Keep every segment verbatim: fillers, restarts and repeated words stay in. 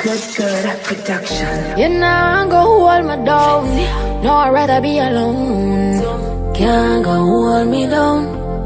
Good, good production. You know, go hold me down. No, I'd rather be alone. Can't go hold me down.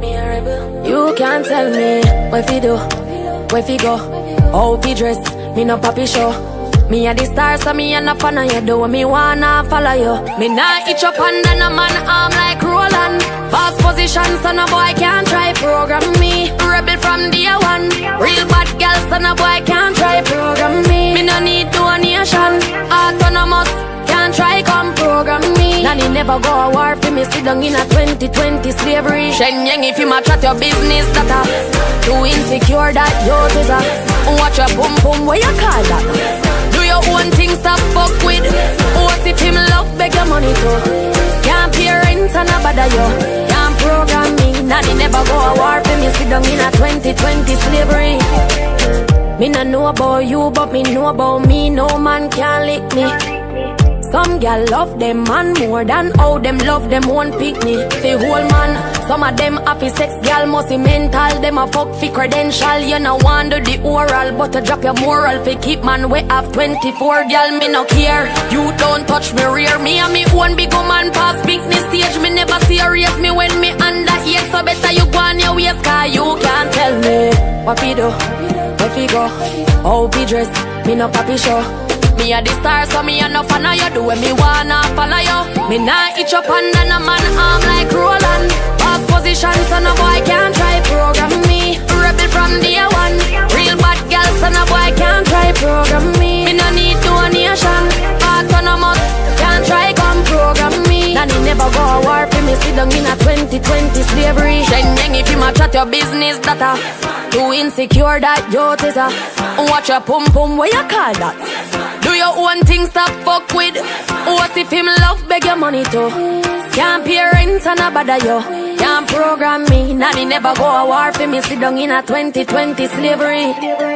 You can't tell me what fi do, where fi go, how fi dress. Me no papi show. Me a the star, so me a no fan of you. Do me wanna follow you. Me nah itch up under no man arm like Roland. Fast position, so no boy can't try program me. Rebel from day one. Real bad girl, so no boy can't try program me. Me no need donation. Autonomous, can't try come program me. Nanny never go a war for me. Sit down in a twenty twenty slavery. Shen Yang if you ma chat your business, that a too insecure that you is a. Watch your boom boom, what you call that? Do your own thing, stop fuck with. What if him love beg your money too? Can't pay rent and a bother you. Can't program me. Nanny never go a war for me. Sit down in a twenty twenty slavery. Me no know about you, but me know about me. No man can lick me. Some gal love them man more than how them love them one picnic. The whole man, some of them happy sex gal must be mental. Them a fuck fi credential. You no want do the oral, but to drop your moral fi keep man way have twenty-four gal. Me no care. You don't touch me rear. Me and me one big man pass picnic stage. Me never serious me when me under eight. So better you go on your waist, cause you can't tell me what fi do, where fi go, how fi dress. Me no papi show. Me a the star, so me a no fan of you. Do when me wanna follow you. Me nah itch up under no man arm like Roland. Fast position, so no boy can't try program me. Rebel from day one. Real bad girl, so no boy can't try program me. Me no need donation. Autonomous, can't try come program me. Nanny never go a war for me. Sit down in a twenty twenty slavery. Shen Yang if you ma chat your business, that a too insecure that you is a. Watch your pum pum, what you call that? Do your own thing, stop fuck with. What if him love beg your money too? Can't pay rent and a bother you. Can't program me. Nanny never go a war for me. Sit down in a twenty twenty slavery.